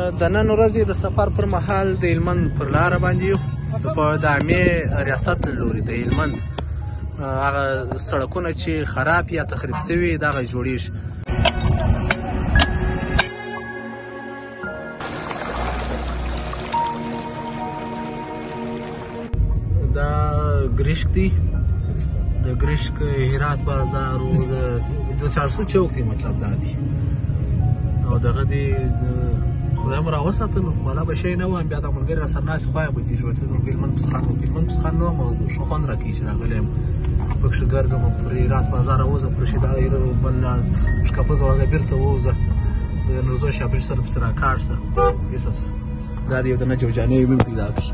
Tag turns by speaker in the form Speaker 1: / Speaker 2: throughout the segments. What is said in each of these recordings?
Speaker 1: د نن ورځې د سفر پر مهال د هلمند پر لاره باندې یو په د عامې ریاست له لوري د هلمند هغه سړکونه چې خراب یا تخریب شوي دغه جوړیږي. دا ګریشک دی، د ګریشک هرات بازار او د چارسو چوک دی، مطلب دا دی. او دغه دی خدای مو راوساتلو، والا به شی نه وم. بیا د ملګري راسره ناست خوا به دي ژوند نو هلمند پسخان نه وم او ښه خوند راکوي چې راغلی یم پکښې ګرځم او پر هرات بازار اوځم، پر رشید بل شکاپه دروازه بېرته ووځه، د نوزو شابش سره پسې راکاږ شه. دا د یو دنه جوجانۍ ویم پیدا کړي.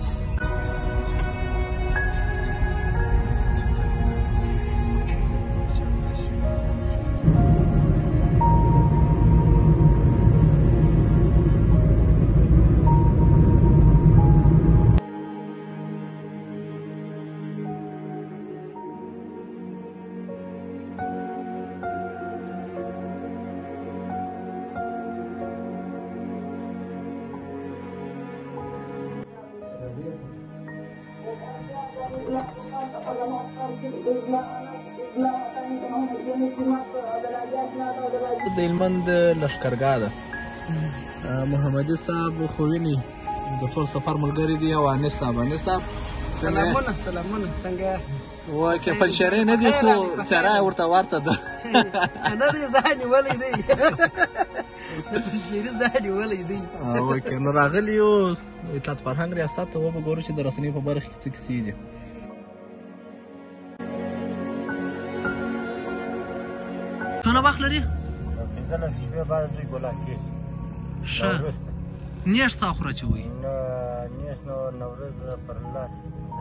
Speaker 1: د هلمند لښکرګاه ده. محمدي صاحب خو ویني د ټول سفر ملګري دي، او انیس صاحب. انیس صاحب
Speaker 2: سلامونه څنګه
Speaker 1: وایي که پنجشیری نه دي خو څېره یې ورته ورته ده.
Speaker 2: نه دی ځان نیولی دی، د پنجشیري ځان نیولی دی.
Speaker 1: اوکې نو راغلي یو اطلاعات فرهنګ ریاست ته وګورو چې د رسنیو په برخه کې څه کیسې دي. څونه وخت لري؟
Speaker 3: 15 شپې بعد دوی ګلان کېږي.
Speaker 1: ښه نیش څه خوره چې وایي؟
Speaker 3: نیش نوروز پر لاس.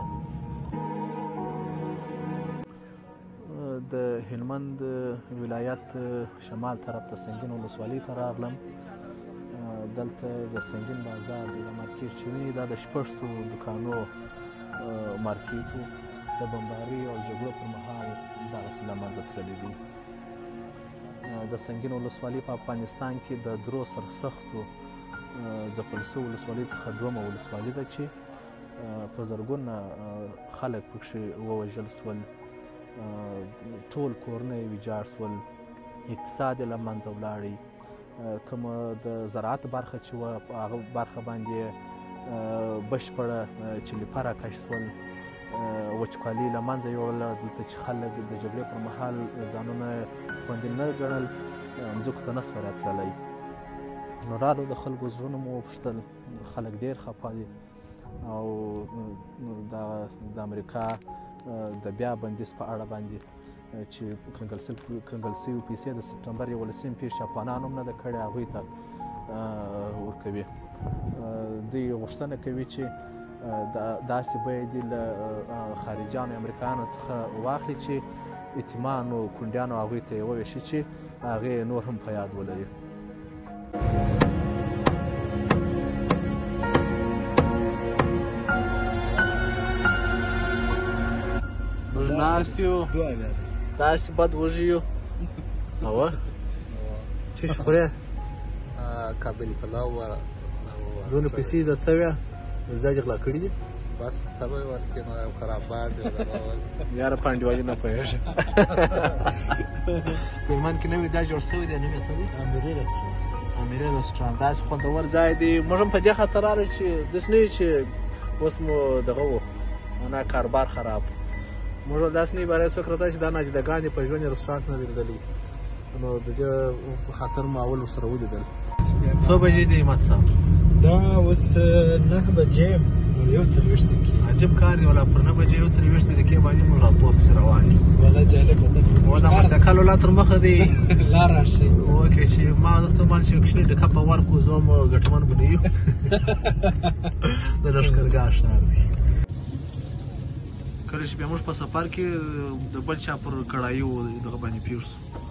Speaker 1: د هلمند ولایت شمال طرف ته سنګین ولسوالۍ ته راغلم. دلته د سنګین بازار د مارکیټ چې وي دا د 600 دکانو مارکیټ و. د بمباري او جګړو پر مهال دغسې له منځه تللی دی. د سنګین ولسوالۍ په افغانستان کې د درو سرسختو ځپل شوو ولسوالۍ څخه دومه ولسوالۍ ده چې په زرګونه خلک پکښې ووژل شول، ټول کورونه یې ویجاړ شول، اقتصاد یې له منځه ولاړی. کومه د زراعت برخه چې وه په هغه برخه باندې بشپړه چلیپه راکش شول، وچکالي له منځه یوړله. دلته چې خلک د جګړې پر مهال ځانونه خوندي نه ګڼل، مځکو ته نه سوای راتللی. نو رالو د خلکو زړونه مو وپوښتل، خلک ډېر خفه دي. او د امریکا د بیا بندیز په اړه باندې چې کنګل شوي پیسې د سپټمبر 11 پیښې افغانانو هم نه ده کړې، هغوی ته ورکوي. دوی غوښتنه کوي چې داسې بیې دي له خارجیانو امریکایانو څخه واخلي چې یتیمانو کونډیانو هغوی ته یې وویشي چې هغې نور هم په یاد ولري. موږ ناست یو داسې بد وږي یو. اوه څه شي خورې؟
Speaker 4: کابلي پلاو.
Speaker 1: دونه پیسې د څه ویه ځای دې غلا کړي دي؟
Speaker 4: بس ته به یې ورکړې نو یو خرابات دی.
Speaker 1: یاره په انډیوالي نه پوهېږم. په هلمند کې نوی ځای جوړ شوی دی، نوم یې څه دی؟ امیري رسټورانټ. داسې خوندور ځای دی. موږ هم په دې خاطر راغلو چې داسې نه وي چې اوس مو دغه و معنا کاروبار خراب. موږ داسې نه وي برای څوک راته چې دا ناجیدګان دي په ژوند یې رسټورانټ نه دی لیدلی. نو د دې په خاطر مو اول ورسره ولیدل. څو بجې دی همت صاحب؟
Speaker 3: دا اوس 9 بجې 1:40 دقیقې.
Speaker 1: عجب کار دی ولا پر 9 بجې 1:40 دقیقې باندې موږ راپور پسې روان یو.
Speaker 3: والله جالبه ده.
Speaker 1: و دا موسیقال ولا تر مخه دی
Speaker 3: لار راشي.
Speaker 1: اوکې چې ما درته ومال چې کوچني ډکه په ورکو زه هم ګټمن به نه یو. د لښکرګاه ښار دی. کله چې بیا موږ په سفر کې د بل چا پر کړایو دغه باندې پېښ شو.